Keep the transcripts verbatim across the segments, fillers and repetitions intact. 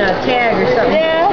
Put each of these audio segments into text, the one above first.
a tag or something. Yeah.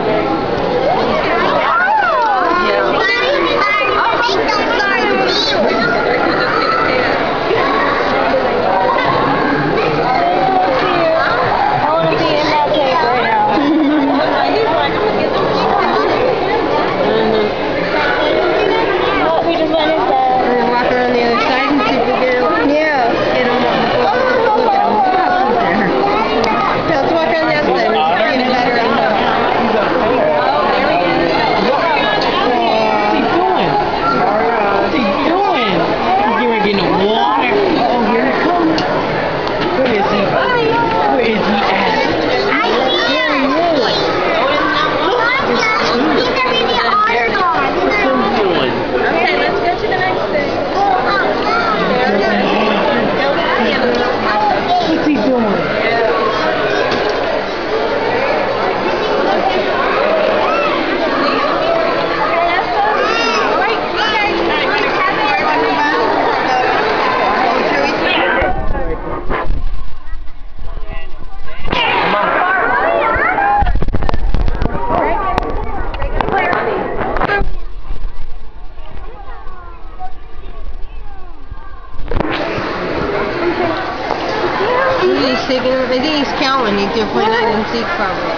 I think he's counting. He's just playing hide and seek probably.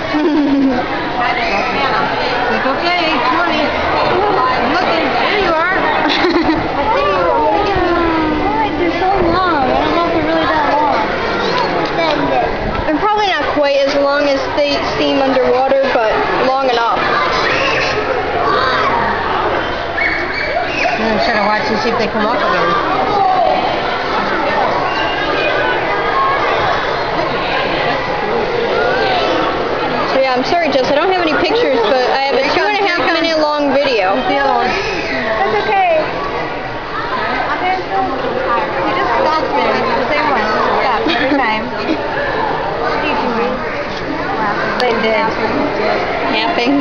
It's okay, twenty. I'm looking. There you are. I see you. Why? They're so long. I don't know if they're really that long. And probably not quite as long as they seem underwater, but long enough. I'm going to try to watch and see if they come up again. I'm sorry, Jess, I don't have any pictures, but I have a two and a half minute long video. That's okay. You just stopped me. The same one. Stop every time. What are you doing? They did. Napping.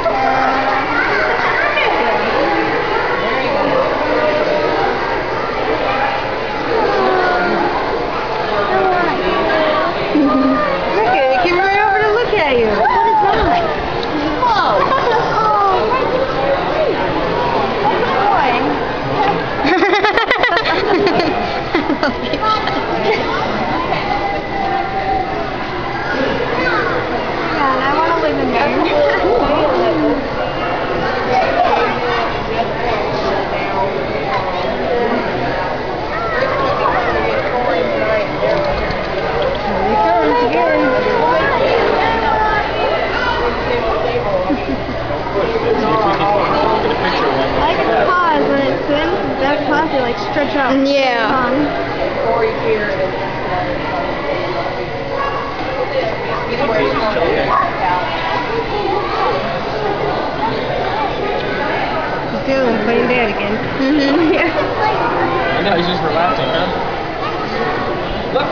They like stretch out. Yeah. He's doing playing dead again. Mm-hmm. Yeah. I know, he's just relaxing, huh? Look.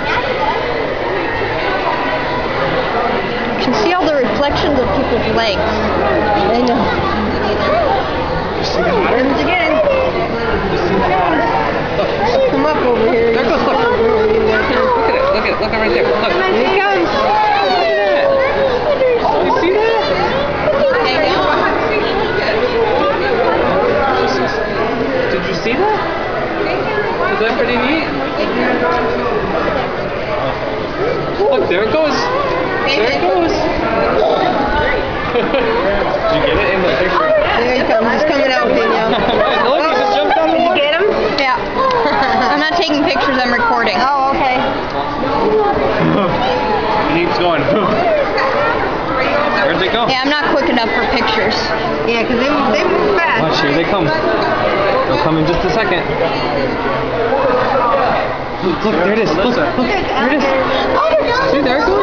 You can see all the reflections of people's legs. I know. Comes again. Come up over here. There goes, look. Look at it, look at it, look right there. Look. Here he comes. Look at that. You see that? Did you see that? Is that pretty neat? Look, there it goes. There it goes. Did you get it in the picture? There he comes. He's coming out, Danielle. Look, he just jumped out of the water. Did you get him? Yeah. I'm not taking pictures, I'm recording. Oh, okay. He keeps going. Where'd they go? Yeah, I'm not quick enough for pictures. Yeah, because they, they move fast. Watch, here they come. They'll come in just a second. Look, look, there it is. Look, look, there it is. See, there it goes.